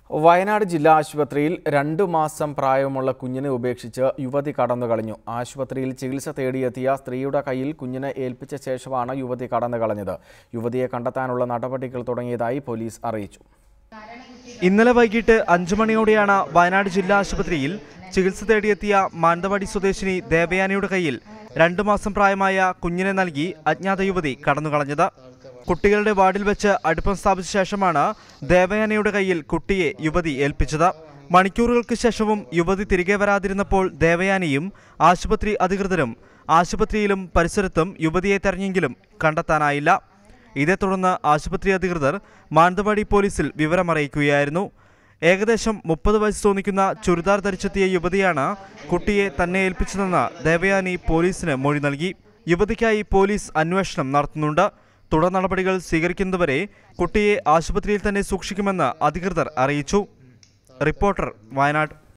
വയനാട് ജില്ലാ ആശുപത്രിയിൽ 2 മാസം പ്രായമുള്ള കുഞ്ഞിനെ ഉപേക്ഷിച്ച് യുവതി കടന്നുകളഞ്ഞു. ആശുപത്രിയിൽ ചികിത്സ തേടിയെത്തിയ സ്ത്രീയുടെ കയ്യിൽ കുഞ്ഞിനെ ഏൽപ്പിച്ച ശേഷമാണ് യുവതി കടന്നുകളഞ്ഞത്. യുവതിയെ കണ്ടെത്താനുള്ള നടപടികൾ തുടങ്ങിയതായി പോലീസ് അറിയിച്ചു. ഇന്നലെ വൈകിട്ട് 5 മണിയോടെയാണ് വയനാട് ജില്ലാ ആശുപത്രിയിൽ ചികിത്സ തേടിയെത്തിയ മാനന്തവാടി സ്വദേശിനി ദേവയാനിയുടെ കയ്യിൽ 2 മാസം പ്രായമായ കുഞ്ഞിനെ നൽകി അജ്ഞാത യുവതി കടന്നുകളഞ്ഞത്. കുട്ടികളുടെ വാർഡിൽ വെച്ച് അടുപ്പം സ്ഥാപിച്ച ശേഷമാണ് ദേവയാനിയുടെ കയ്യിൽ കുട്ടിയെ യുവതി ഏൽപ്പിച്ചത്. മണിക്കൂറുകൾക്ക് ശേഷവും യുവതി തിരികെ വരാതിരുന്നപ്പോൾ ദേവയാനിയും ആശുപത്രി അധികൃതരും ആശുപത്രിയിലും പരിസരത്തും യുവതിയെ തെരഞ്ഞെങ്കിലും കണ്ടെത്താനായില്ല. ഇതേ തുടർന്ന് ആശുപത്രി അധികൃതർ മാനന്തവാടി പോലീസിൽ വിവരമറിയിക്കുകയായിരുന്നു. ഏകദേശം 30 വയസ്സ് തോന്നിക്കുന്ന ചുരിദാർ ധരിച്ചെത്തിയ യുവതിയാണ് കുട്ടിയെ തന്നെ ഏൽപ്പിച്ചതെന്ന് ദേവയാനി പോലീസിന് മൊഴി നൽകി. യുവതിക്കായി പോലീസ് അന്വേഷണം നടത്തുന്നുണ്ട്. തുടർ നടപടികൾ സ്വീകരിക്കുന്നതുവരെ കുട്ടിയെ ആശുപത്രിയിൽ തന്നെ സൂക്ഷിക്കുമെന്ന് അധികൃതർ അറിയിച്ചു. റിപ്പോർട്ടർ, വയനാട്.